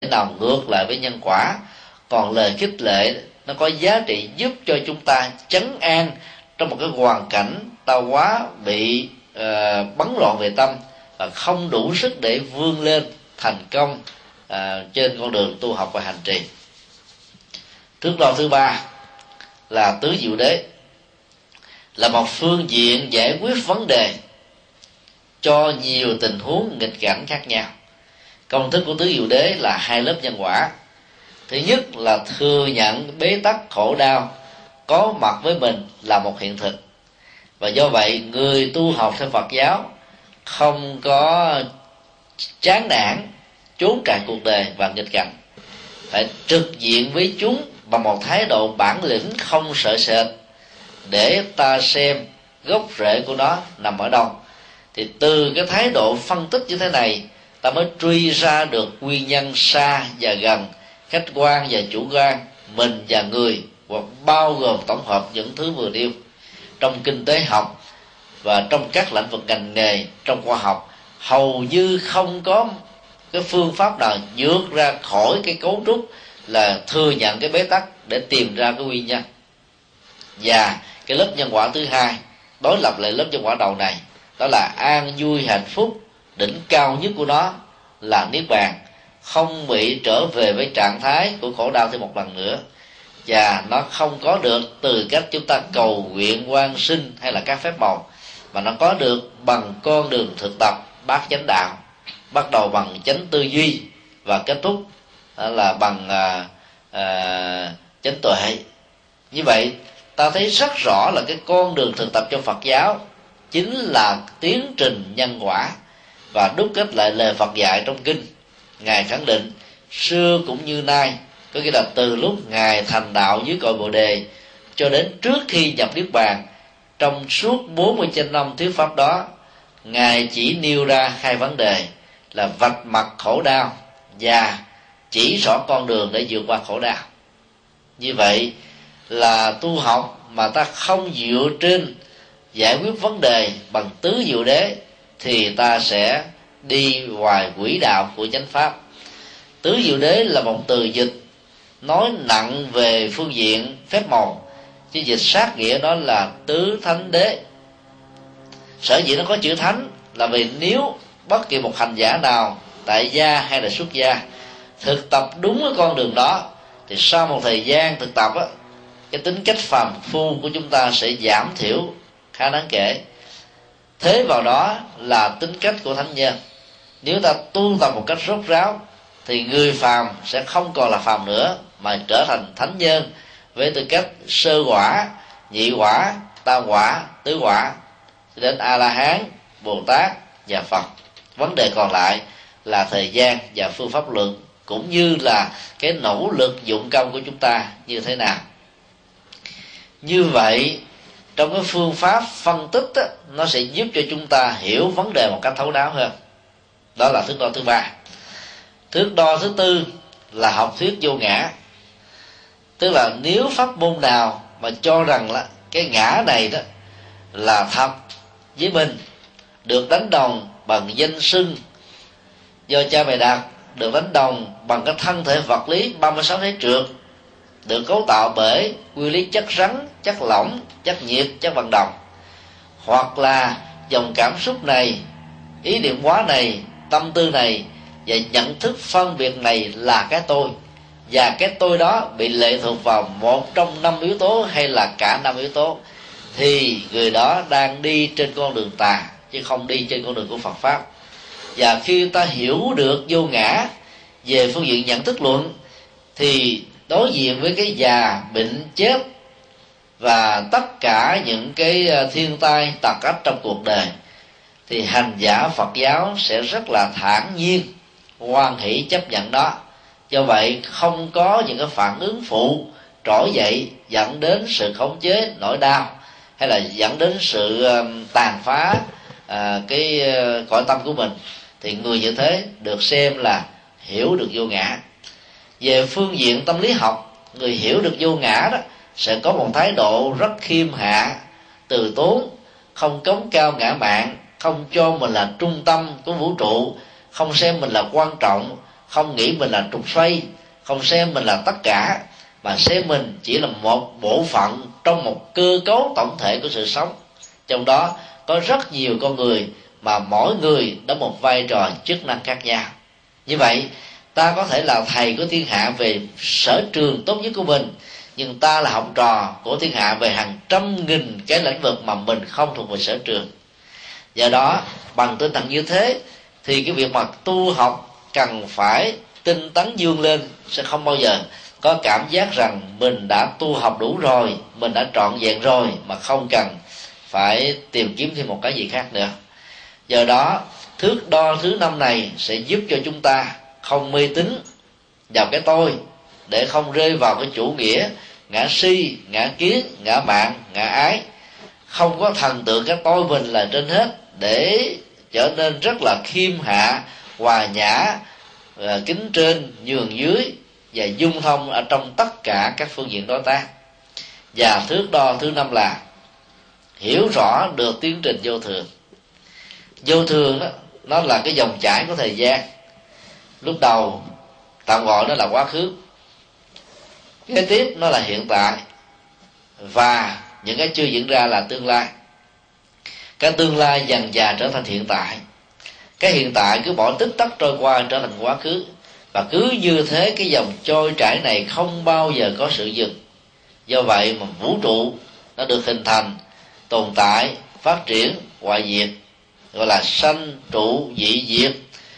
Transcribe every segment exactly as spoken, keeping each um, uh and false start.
nào ngược lại với nhân quả. Còn lời khích lệ nó có giá trị giúp cho chúng ta trấn an trong một cái hoàn cảnh ta quá bị uh, bấn loạn về tâm và không đủ sức để vươn lên thành công uh, trên con đường tu học và hành trì. Thước đo thứ ba là tứ diệu đế, là một phương diện giải quyết vấn đề cho nhiều tình huống nghịch cảnh khác nhau. Công thức của tứ diệu đế là hai lớp nhân quả. Thứ nhất là thừa nhận bế tắc khổ đau có mặt với mình là một hiện thực, và do vậy người tu học theo Phật giáo không có chán nản trốn trại cuộc đời và nghịch cảnh, phải trực diện với chúng bằng một thái độ bản lĩnh không sợ sệt, để ta xem gốc rễ của nó nằm ở đâu. Thì từ cái thái độ phân tích như thế này, ta mới truy ra được nguyên nhân xa và gần, khách quan và chủ quan, mình và người, hoặc bao gồm tổng hợp những thứ vừa nêu. Trong kinh tế học và trong các lĩnh vực ngành nghề, trong khoa học, hầu như không có cái phương pháp nào vượt ra khỏi cái cấu trúc là thừa nhận cái bế tắc để tìm ra cái nguyên nhân. Và cái lớp nhân quả thứ hai đối lập lại lớp nhân quả đầu này, đó là an vui hạnh phúc, đỉnh cao nhất của nó là niết bàn, không bị trở về với trạng thái của khổ đau thêm một lần nữa. Và nó không có được từ cách chúng ta cầu nguyện quan sinh hay là các phép màu, mà nó có được bằng con đường thực tập bát chánh đạo, bắt đầu bằng chánh tư duy và kết thúc là bằng à, à, chánh tuệ. Như vậy ta thấy rất rõ là cái con đường thực tập trong Phật giáo chính là tiến trình nhân quả, và đúc kết lại lời Phật dạy trong kinh. Ngài khẳng định xưa cũng như nay, có nghĩa là từ lúc Ngài thành đạo dưới cội Bồ Đề cho đến trước khi nhập Niết Bàn, trong suốt bốn mươi chín năm thuyết pháp đó, Ngài chỉ nêu ra hai vấn đề là vạch mặt khổ đau và chỉ rõ con đường để vượt qua khổ đau. Như vậy là tu học mà ta không dựa trên giải quyết vấn đề bằng tứ diệu đế thì ta sẽ đi ngoài quỹ đạo của chánh pháp. Tứ diệu đế là một từ dịch nói nặng về phương diện phép màu, chứ dịch sát nghĩa đó là tứ thánh đế. Sở dĩ nó có chữ thánh là vì nếu bất kỳ một hành giả nào, tại gia hay là xuất gia, thực tập đúng cái con đường đó, thì sau một thời gian thực tập á, cái tính cách phàm phu của chúng ta sẽ giảm thiểu khá đáng kể. Thế vào đó là tính cách của thánh nhân. Nếu ta tu tập một cách rốt ráo thì người phàm sẽ không còn là phàm nữa, mà trở thành thánh nhân với tư cách sơ quả, nhị quả, tam quả, tứ quả, đến A La Hán, Bồ Tát và Phật. Vấn đề còn lại là thời gian và phương pháp luận, cũng như là cái nỗ lực dụng công của chúng ta như thế nào. Như vậy trong cái phương pháp phân tích á, nó sẽ giúp cho chúng ta hiểu vấn đề một cách thấu đáo hơn. Đó là thước đo thứ ba. Thước đo thứ tư là học thuyết vô ngã. Tức là nếu pháp môn nào mà cho rằng là cái ngã này đó là thật với mình, được đánh đồng bằng danh xưng do cha mẹ đặt, được đánh đồng bằng cái thân thể vật lý ba mươi sáu thế trượt, được cấu tạo bởi nguyên lý chất rắn, chất lỏng, chất nhiệt, chất vận động, hoặc là dòng cảm xúc này, ý niệm hóa này, tâm tư này và nhận thức phân biệt này là cái tôi, và cái tôi đó bị lệ thuộc vào một trong năm yếu tố hay là cả năm yếu tố, thì người đó đang đi trên con đường tà chứ không đi trên con đường của Phật pháp. Và khi ta hiểu được vô ngã về phương diện nhận thức luận, thì đối diện với cái già, bệnh, chết và tất cả những cái thiên tai tặc ách trong cuộc đời, thì hành giả Phật giáo sẽ rất là thản nhiên, hoan hỷ chấp nhận đó. Do vậy không có những cái phản ứng phụ trỗi dậy dẫn đến sự khống chế nỗi đau, hay là dẫn đến sự tàn phá uh, cái uh, cõi tâm của mình. Thì người như thế được xem là hiểu được vô ngã. Về phương diện tâm lý học, người hiểu được vô ngã đó sẽ có một thái độ rất khiêm hạ, từ tốn, không cống cao ngã mạn, không cho mình là trung tâm của vũ trụ, không xem mình là quan trọng, không nghĩ mình là trục xoay, không xem mình là tất cả, mà xem mình chỉ là một bộ phận trong một cơ cấu tổng thể của sự sống. Trong đó có rất nhiều con người mà mỗi người đóng một vai trò chức năng khác nhau. Như vậy ta có thể là thầy của thiên hạ về sở trường tốt nhất của mình, nhưng ta là học trò của thiên hạ về hàng trăm nghìn cái lĩnh vực mà mình không thuộc về sở trường. Do đó bằng tinh thần như thế thì cái việc mà tu học cần phải tinh tấn vươn lên, sẽ không bao giờ có cảm giác rằng mình đã tu học đủ rồi, mình đã trọn vẹn rồi, mà không cần phải tìm kiếm thêm một cái gì khác nữa. Do đó thước đo thứ năm này sẽ giúp cho chúng ta không mê tín vào cái tôi, để không rơi vào cái chủ nghĩa ngã si, ngã kiến, ngã mạn, ngã ái, không có thần tượng cái tôi mình là trên hết, để trở nên rất là khiêm hạ, hòa nhã, kính trên nhường dưới và dung thông ở trong tất cả các phương diện đối tác. Và thước đo thứ năm là hiểu rõ được tiến trình vô thường. Vô thường đó, nó là cái dòng chảy của thời gian. Lúc đầu tạm gọi nó là quá khứ, kế tiếp nó là hiện tại, và những cái chưa diễn ra là tương lai. Cái tương lai dần dà trở thành hiện tại, cái hiện tại cứ bỏ tích tắc trôi qua trở thành quá khứ, và cứ như thế cái dòng trôi chảy này không bao giờ có sự dừng. Do vậy mà vũ trụ nó được hình thành, tồn tại, phát triển, hoại diệt, gọi là sanh trụ dị diệt,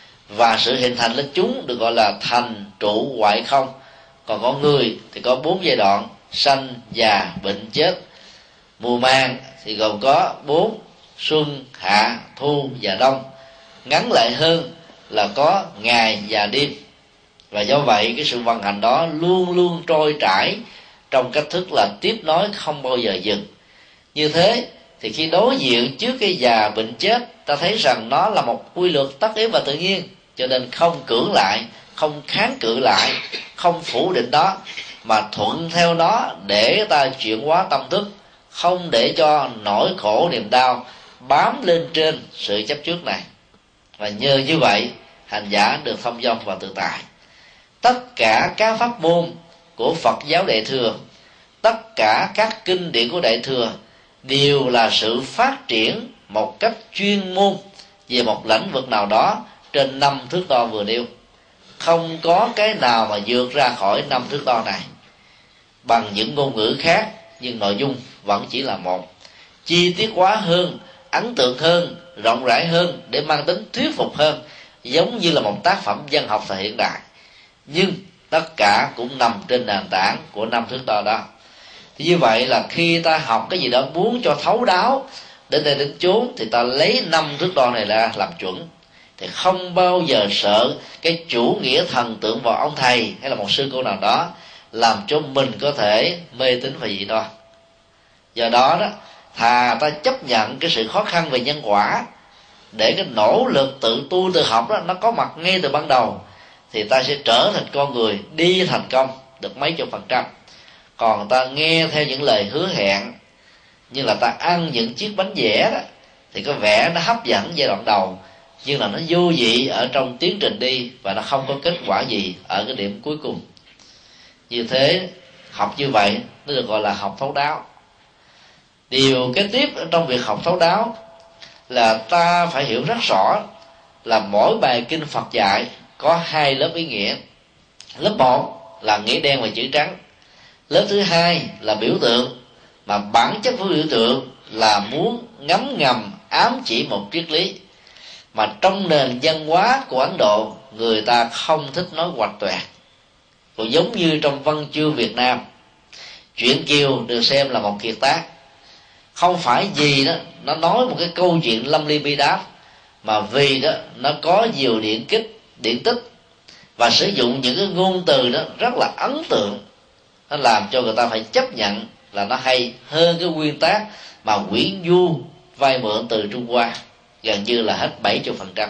và sự hình thành lên chúng được gọi là thành trụ hoại không. Còn con người thì có bốn giai đoạn: sanh, già, bệnh, chết. Mùa màng thì gồm có bốn: xuân, hạ, thu và đông. Ngắn lại hơn là có ngày và đêm. Và do vậy cái sự vận hành đó luôn luôn trôi chảy trong cách thức là tiếp nối, không bao giờ dừng. Như thế thì khi đối diện trước cái già bệnh chết, ta thấy rằng nó là một quy luật tất yếu và tự nhiên, cho nên không cưỡng lại, không kháng cự lại, không phủ định đó, mà thuận theo nó để ta chuyển hóa tâm thức, không để cho nỗi khổ niềm đau bám lên trên sự chấp trước này. Và nhờ như vậy hành giả được thông dong và tự tại. Tất cả các pháp môn của Phật giáo Đại Thừa, tất cả các kinh điển của Đại Thừa đều là sự phát triển một cách chuyên môn về một lĩnh vực nào đó trên năm thước đo vừa nêu. Không có cái nào mà vượt ra khỏi năm thước đo này. Bằng những ngôn ngữ khác nhưng nội dung vẫn chỉ là một. Chi tiết hóa hơn, ấn tượng hơn, rộng rãi hơn để mang tính thuyết phục hơn, giống như là một tác phẩm văn học thời hiện đại. Nhưng tất cả cũng nằm trên nền tảng của năm thước đo đó. Thì như vậy là khi ta học cái gì đó muốn cho thấu đáo, đến đây đến chốn, thì ta lấy năm thước đo này ra làm chuẩn, thì không bao giờ sợ cái chủ nghĩa thần tượng vào ông thầy hay là một sư cô nào đó làm cho mình có thể mê tín và dị đoan. Do đó đó, thà ta chấp nhận cái sự khó khăn về nhân quả, để cái nỗ lực tự tu tự học đó nó có mặt ngay từ ban đầu, thì ta sẽ trở thành con người đi thành công được mấy chục phần trăm. Còn ta nghe theo những lời hứa hẹn, như là ta ăn những chiếc bánh vẽ đó, thì có vẻ nó hấp dẫn giai đoạn đầu, nhưng là nó vô vị ở trong tiến trình đi, và nó không có kết quả gì ở cái điểm cuối cùng. Như thế học như vậy nó được gọi là học thấu đáo. Điều kế tiếp trong việc học thấu đáo là ta phải hiểu rất rõ là mỗi bài kinh Phật dạy có hai lớp ý nghĩa. Lớp một là nghĩa đen và chữ trắng. Lớp thứ hai là biểu tượng, mà bản chất của biểu tượng là muốn ngấm ngầm ám chỉ một triết lý mà trong nền văn hóa của Ấn Độ người ta không thích nói hoạch toẹt. Cũng giống như trong văn chương Việt Nam, truyện Kiều được xem là một kiệt tác. Không phải vì đó nó nói một cái câu chuyện lâm ly bi đát, mà vì đó nó có nhiều điển kích, điển tích, và sử dụng những cái ngôn từ đó rất là ấn tượng. Nó làm cho người ta phải chấp nhận là nó hay hơn cái nguyên tác mà Nguyễn Du vay mượn từ Trung Hoa, gần như là hết bảy mươi phần trăm.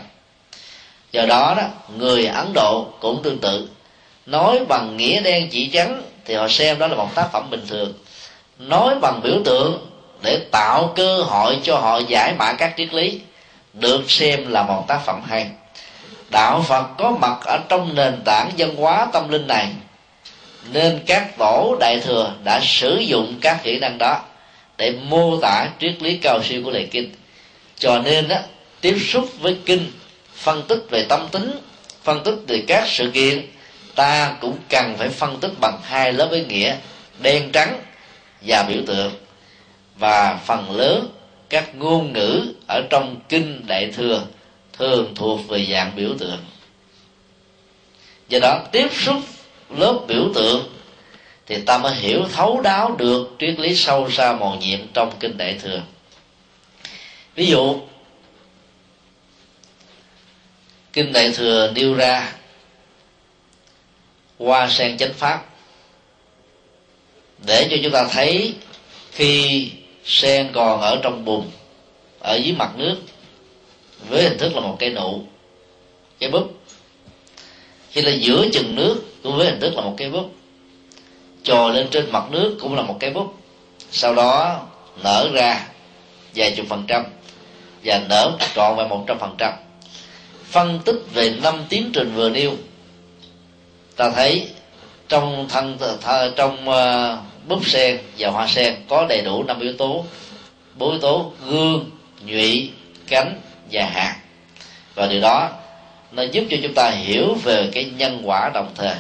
Do đó đó, người Ấn Độ cũng tương tự. Nói bằng nghĩa đen chỉ trắng thì họ xem đó là một tác phẩm bình thường. Nói bằng biểu tượng để tạo cơ hội cho họ giải mã các triết lý được xem là một tác phẩm hay. đạo Phật có mặt ở trong nền tảng văn hóa tâm linh này, nên các tổ đại thừa đã sử dụng các kỹ năng đó để mô tả triết lý cao siêu của lời kinh. Cho nên á, tiếp xúc với kinh, phân tích về tâm tính, phân tích về các sự kiện, ta cũng cần phải phân tích bằng hai lớp ý nghĩa, đen trắng và biểu tượng. Và phần lớn các ngôn ngữ ở trong kinh đại thừa thường thuộc về dạng biểu tượng. Do đó tiếp xúc lớp biểu tượng thì ta mới hiểu thấu đáo được triết lý sâu xa mầu nhiệm trong kinh đại thừa. Ví dụ kinh đại thừa nêu ra hoa sen chánh pháp, để cho chúng ta thấy khi sen còn ở trong bùn, ở dưới mặt nước, với hình thức là một cây nụ, cây búp. Khi là giữa chừng nước cũng với hình thức là một cây búp, trồi lên trên mặt nước cũng là một cây búp, sau đó nở ra vài chục phần trăm và nở trọn vẹn một trăm phần trăm. Phân tích về năm tiến trình vừa nêu, ta thấy trong thân trong uh, búp sen và hoa sen có đầy đủ năm yếu tố, bốn yếu tố gương, nhụy, cánh và hạt. Và điều đó nó giúp cho chúng ta hiểu về cái nhân quả đồng thời.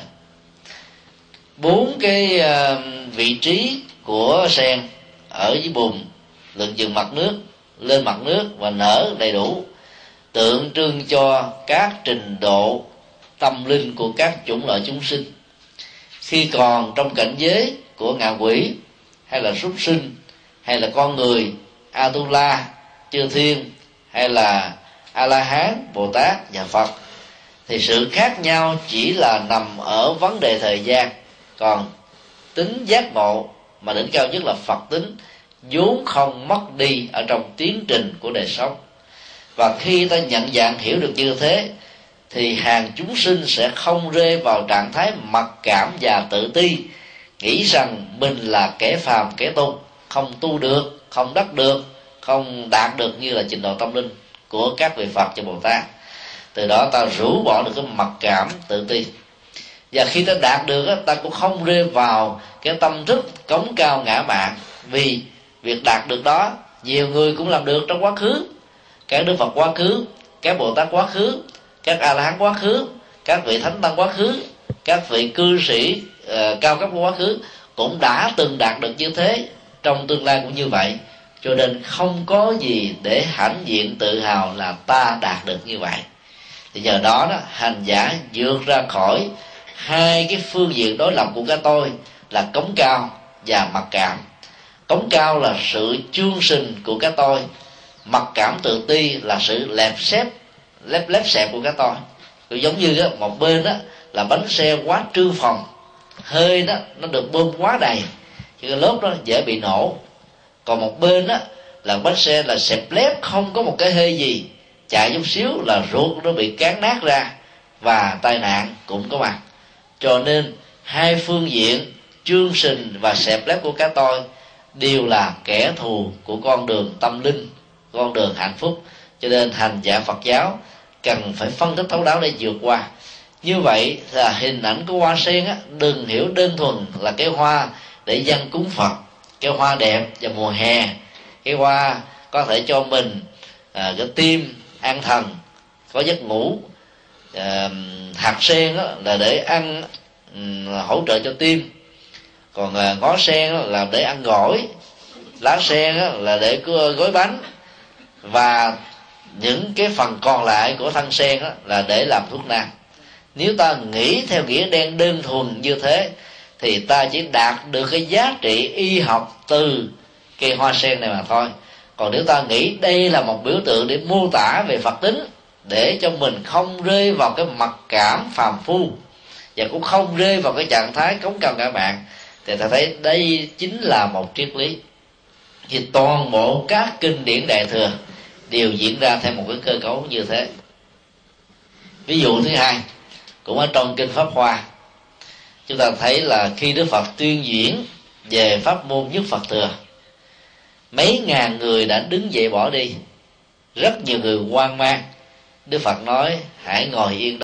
Bốn cái uh, vị trí của sen ở dưới bùn, lượn chừng mặt nước, lên mặt nước và nở đầy đủ, tượng trưng cho các trình độ tâm linh của các chủng loại chúng sinh. Khi còn trong cảnh giới của ngạ quỷ, hay là súc sinh, hay là con người, Atula, chư thiên, hay là A La Hán, Bồ Tát và Phật, thì sự khác nhau chỉ là nằm ở vấn đề thời gian. Còn tính giác ngộ mà đỉnh cao nhất là Phật tính, vốn không mất đi ở trong tiến trình của đời sống. Và khi ta nhận dạng hiểu được như thế, thì hàng chúng sinh sẽ không rơi vào trạng thái mặc cảm và tự ti, nghĩ rằng mình là kẻ phàm, kẻ tu, không tu được, không đắc được, không đạt được như là trình độ tâm linh của các vị Phật và Bồ Tát. Từ đó ta rũ bỏ được cái mặc cảm, tự ti. Và khi ta đạt được, ta cũng không rơi vào cái tâm thức cống cao ngã mạn, vì việc đạt được đó nhiều người cũng làm được trong quá khứ. Các Đức Phật quá khứ, các Bồ Tát quá khứ, các A La Hán quá khứ, các vị Thánh Tăng quá khứ, các vị cư sĩ uh, cao cấp của quá khứ cũng đã từng đạt được như thế, trong tương lai cũng như vậy. Cho nên không có gì để hãnh diện tự hào là ta đạt được như vậy. Thì nhờ đó, đó hành giả vượt ra khỏi hai cái phương diện đối lập của cái tôi là cống cao và mặc cảm. Cống cao là sự chương sình của cái tôi, mặc cảm tự ti là sự lẹp xếp lép lép xẹp của cái tôi. Cũng giống như đó, một bên đó là bánh xe quá trư phòng, hơi đó nó được bơm quá đầy, thì cái lớp đó dễ bị nổ. Còn một bên đó là bánh xe là xẹp lép, không có một cái hơi gì, chạy chút xíu là ruột nó bị cán nát ra và tai nạn cũng có mặt. Cho nên hai phương diện chương sình và xẹp lép của cái tôi đều là kẻ thù của con đường tâm linh, con đường hạnh phúc. Cho nên hành giả Phật giáo cần phải phân tích thấu đáo để vượt qua. Như vậy là hình ảnh của hoa sen á, đừng hiểu đơn thuần là cái hoa để dâng cúng Phật, cái hoa đẹp vào mùa hè, cái hoa có thể cho mình à, cái tim an thần, có giấc ngủ. à, hạt sen á, là để ăn, um, hỗ trợ cho tim. Còn à, ngó sen á, là để ăn gỏi, lá sen á, là để gói bánh, và những cái phần còn lại của thân sen á, là để làm thuốc nam. Nếu ta nghĩ theo nghĩa đen đơn thuần như thế, thì ta chỉ đạt được cái giá trị y học từ cây hoa sen này mà thôi. Còn nếu ta nghĩ đây là một biểu tượng để mô tả về Phật tính, để cho mình không rơi vào cái mặc cảm phàm phu, và cũng không rơi vào cái trạng thái cống cao ngã mạn, thì ta thấy đây chính là một triết lý. Thì toàn bộ các kinh điển đại thừa đều diễn ra theo một cái cơ cấu như thế. Ví dụ thứ hai, cũng ở trong kinh Pháp Hoa, chúng ta thấy là khi Đức Phật tuyên diễn về pháp môn nhất Phật thừa, mấy ngàn người đã đứng dậy bỏ đi, rất nhiều người hoang mang, Đức Phật nói hãy ngồi yên